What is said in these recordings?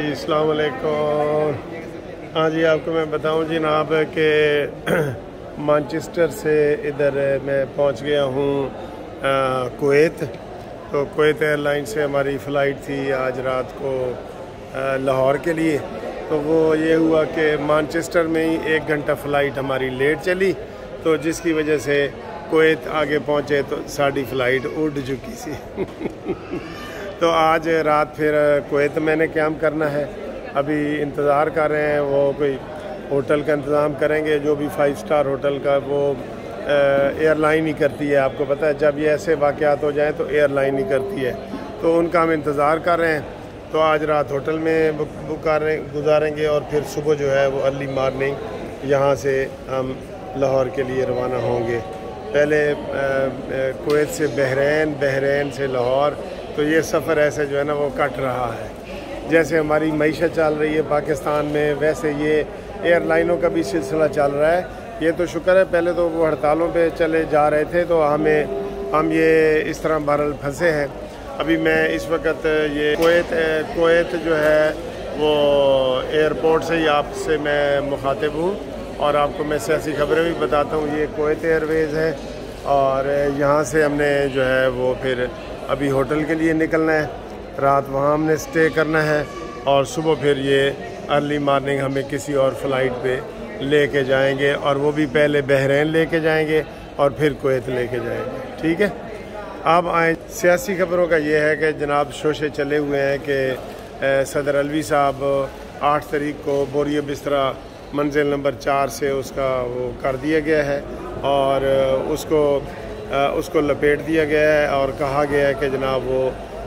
जी अस्सलाम वालेकुम। हाँ जी, आपको मैं बताऊं जनाब कि मैनचेस्टर से इधर मैं पहुंच गया हूँ कुवैत। तो कुवैत एयरलाइन से हमारी फ़्लाइट थी आज रात को लाहौर के लिए। तो वो ये हुआ कि मैनचेस्टर में ही 1 घंटा फ़्लाइट हमारी लेट चली, तो जिसकी वजह से कुवैत आगे पहुँचे तो साड़ी फ़्लाइट उड़ चुकी सी। तो आज रात फिर कुवैत मैंने क्याम करना है। अभी इंतज़ार कर रहे हैं, वो कोई होटल का इंतज़ाम करेंगे, जो भी 5 स्टार होटल का वो एयरलाइन ही करती है। आपको पता है जब ये ऐसे वाक़यात हो जाएं तो एयरलाइन ही करती है, तो उनका हम इंतज़ार कर रहे हैं। तो आज रात होटल में गुजारेंगे और फिर सुबह जो है वो अर्ली मॉर्निंग यहाँ से हम लाहौर के लिए रवाना होंगे। पहले कुवैत से बहरैन, बहरैन से लाहौर। तो ये सफ़र ऐसे जो है ना वो कट रहा है। जैसे हमारी मईशत चल रही है पाकिस्तान में, वैसे ये एयरलाइनों का भी सिलसिला चल रहा है। ये तो शुक्र है, पहले तो वो हड़तालों पे चले जा रहे थे तो हम ये इस तरह बहरहाल फंसे हैं। अभी मैं इस वक्त ये कुवैत जो है वो एयरपोर्ट से ही आपसे मैं मुखातिब हूँ और आपको मैं सियासी खबरें भी बताता हूँ। ये कुवैत एयरवेज़ है और यहाँ से हमने जो है वो फिर अभी होटल के लिए निकलना है। रात वहाँ हमने स्टे करना है और सुबह फिर ये अर्ली मॉर्निंग हमें किसी और फ्लाइट पे लेके जाएंगे, और वो भी पहले बहरैन लेके जाएंगे और फिर कुवैत लेके जाएंगे। ठीक है, अब आए सियासी खबरों का ये है कि जनाब शोशे चले हुए हैं कि सदर अलवी साहब 8 तारीख को बोरिया बिस्तरा मंजिल नंबर 4 से उसका वो कर दिया गया है और उसको लपेट दिया गया है और कहा गया है कि जनाब वो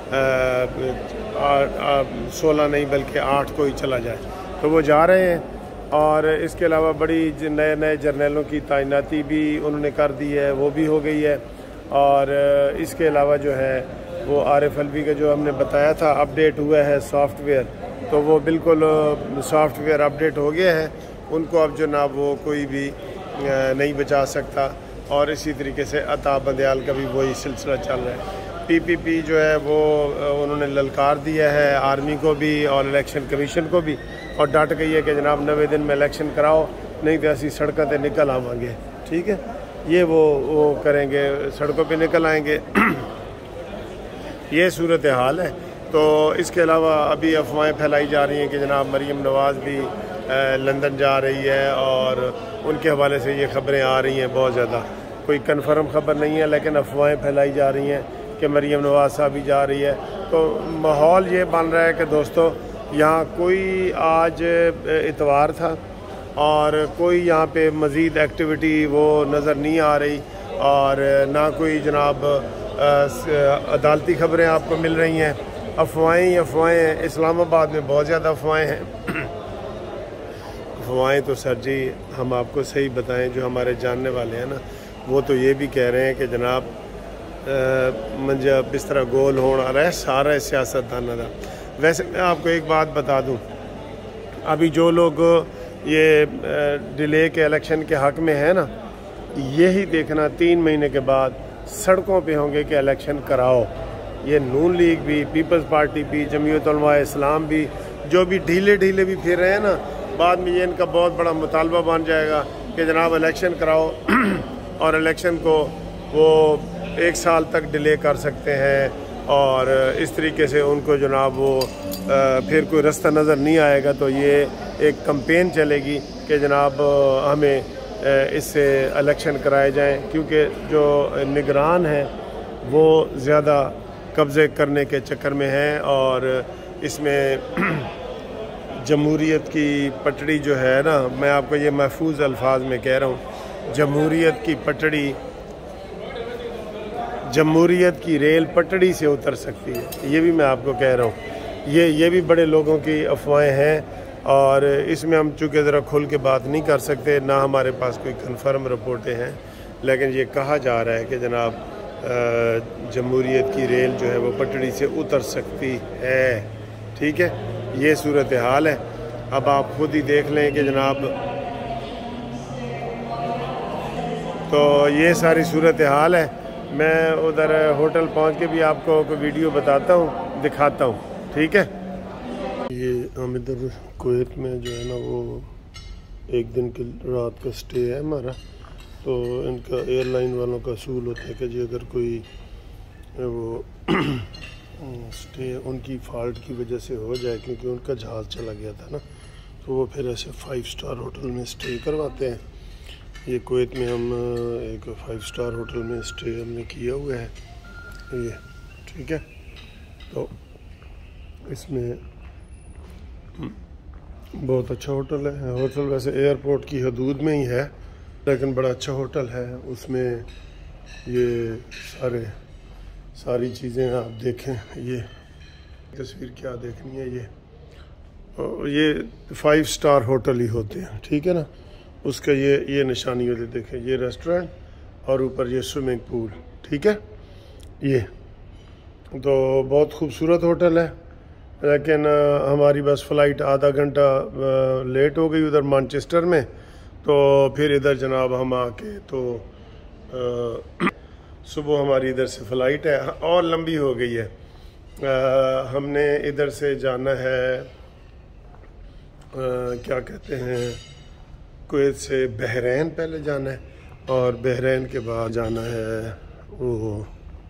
16 नहीं बल्कि 8 को ही चला जाए। तो वो जा रहे हैं और इसके अलावा बड़ी नए जर्नलों की तैनाती भी उन्होंने कर दी है, वो भी हो गई है। और इसके अलावा जो है वो आरिफ अलवी का जो हमने बताया था अपडेट हुआ है सॉफ्टवेयर, तो वो बिल्कुल सॉफ्टवेयर अपडेट हो गया है। उनको अब जो ना वो कोई भी नहीं बचा सकता। और इसी तरीके से अता बंदयाल का भी वही सिलसिला चल रहा है। पीपीपी जो है वो उन्होंने ललकार दिया है आर्मी को भी और इलेक्शन कमीशन को भी, और डट गई है कि जनाब 90 दिन में इलेक्शन कराओ, नहीं तो ऐसी सड़कों पर निकल आवांगे। ठीक है, ये वो करेंगे, सड़कों पे निकल आएंगे। ये सूरत हाल है। तो इसके अलावा अभी अफवाहें फैलाई जा रही हैं कि जनाब मरीम नवाज़ भी लंदन जा रही है और उनके हवाले से ये खबरें आ रही हैं बहुत ज़्यादा। कोई कन्फर्म खबर नहीं है लेकिन अफवाहें फैलाई जा रही हैं कि मरीम नवाज़ साहब भी जा रही है। तो माहौल ये बन रहा है कि दोस्तों यहाँ कोई आज इतवार था और कोई यहाँ पे मज़ीद एक्टिविटी वो नज़र नहीं आ रही, और ना कोई जनाब अदालती खबरें आपको मिल रही हैं। अफवाहें ही अफवाहें हैं। इस्लामाबाद में बहुत ज़्यादा अफवाहें हैं। अफवाहें तो सर जी हम आपको सही बताएं, जो हमारे जानने वाले हैं ना वो तो ये भी कह रहे हैं कि जनाब मंजा बिस्तरा गोल होना रहा है सारा सियासतदाना का। वैसे मैं आपको एक बात बता दूं, अभी जो लोग ये डिले के इलेक्शन के हक़ में है ना, यही देखना 3 महीने के बाद सड़कों पे होंगे कि इलेक्शन कराओ। ये नून लीग भी, पीपल्स पार्टी भी, जमीयत उलमा इस्लाम भी, जो भी ढीले भी फिर रहे हैं ना, बाद में ये इनका बहुत बड़ा मुतालबा बन जाएगा कि जनाब इलेक्शन कराओ और इलेक्शन को वो 1 साल तक डिले कर सकते हैं। और इस तरीके से उनको जनाब वो फिर कोई रास्ता नज़र नहीं आएगा। तो ये एक कैंपेन चलेगी कि जनाब हमें इससे इलेक्शन कराए जाएं, क्योंकि जो निगरान है वो ज़्यादा कब्ज़े करने के चक्कर में है और इसमें जमहूरियत की पटड़ी जो है ना, मैं आपको ये महफूज अल्फाज में कह रहा हूँ, जमहूरियत की पटड़ी, जमहूरियत की रेल पटड़ी से उतर सकती है। ये भी मैं आपको कह रहा हूँ। ये भी बड़े लोगों की अफवाहें हैं और इसमें हम चूँकि ज़रा खुल के बात नहीं कर सकते, ना हमारे पास कोई कन्फर्म रिपोर्टें हैं, लेकिन ये कहा जा रहा है कि जनाब जमहूरियत की रेल जो है वो पटड़ी से उतर सकती है। ठीक है, ये सूरत हाल है। अब आप खुद ही देख लें कि जनाब, तो ये सारी सूरत हाल है। मैं उधर होटल पहुंच के भी आपको कोई वीडियो बताता हूं, दिखाता हूं। ठीक है। ये हम इधर कुवैत में जो है ना वो एक दिन की रात का स्टे है हमारा। तो इनका एयरलाइन वालों का असूल होता है कि जी अगर कोई वो स्टे उनकी फ़ॉल्ट की वजह से हो जाए, क्योंकि उनका जहाज़ चला गया था ना, तो वो फिर ऐसे 5 स्टार होटल में स्टे करवाते हैं। ये कुवैत में हम एक 5 स्टार होटल में स्टे हमने किया हुआ है ये, ठीक है। तो इसमें बहुत अच्छा होटल है। होटल वैसे एयरपोर्ट की हदूद में ही है, लेकिन बड़ा अच्छा होटल है। उसमें ये सारी चीज़ें आप देखें। ये तस्वीर क्या देखनी है, ये 5 स्टार होटल ही होते हैं, ठीक है ना। उसका ये निशानी होती है, देखें ये रेस्टोरेंट और ऊपर ये स्विमिंग पूल, ठीक है। ये तो बहुत खूबसूरत होटल है, लेकिन हमारी बस फ़्लाइट आधा घंटा लेट हो गई उधर मैनचेस्टर में। तो फिर इधर जनाब हम आके तो सुबह हमारी इधर से फ़्लाइट है और लंबी हो गई है। हमने इधर से जाना है क्या कहते हैं, कुवैत से बहरैन पहले जाना है और बहरैन के बाद जाना है वो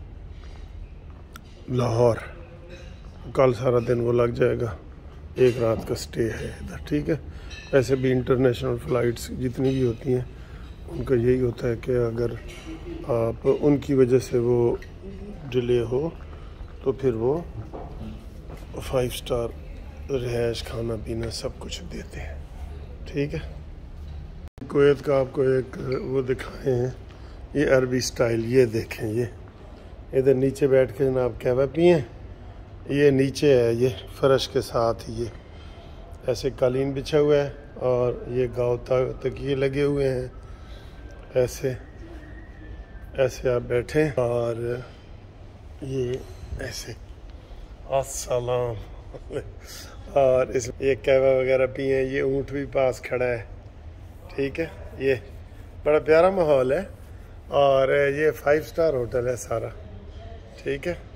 लाहौर। कल सारा दिन वो लग जाएगा, एक रात का स्टे है इधर, ठीक है। ऐसे भी इंटरनेशनल फ़्लाइट्स जितनी भी होती हैं उनका यही होता है कि अगर आप उनकी वजह से वो डिले हो तो फिर वो 5 स्टार रिहाइश, खाना पीना सब कुछ देते हैं, ठीक है। कुवैत का आपको एक वो दिखाए हैं, ये अरबी स्टाइल, ये देखें। ये इधर नीचे बैठ के जनाब कहवा पिए, ये नीचे है ये फर्श के साथ ये ऐसे कालीन बिछा हुआ है और ये गाँव तकिए लगे हुए हैं। ऐसे आप बैठे और ये ऐसे अस्सलाम और इस ये कहवा वगैरह पिए। ये ऊँट भी पास खड़ा है, ठीक है। ये बड़ा प्यारा माहौल है और ये 5 स्टार होटल है सारा, ठीक है।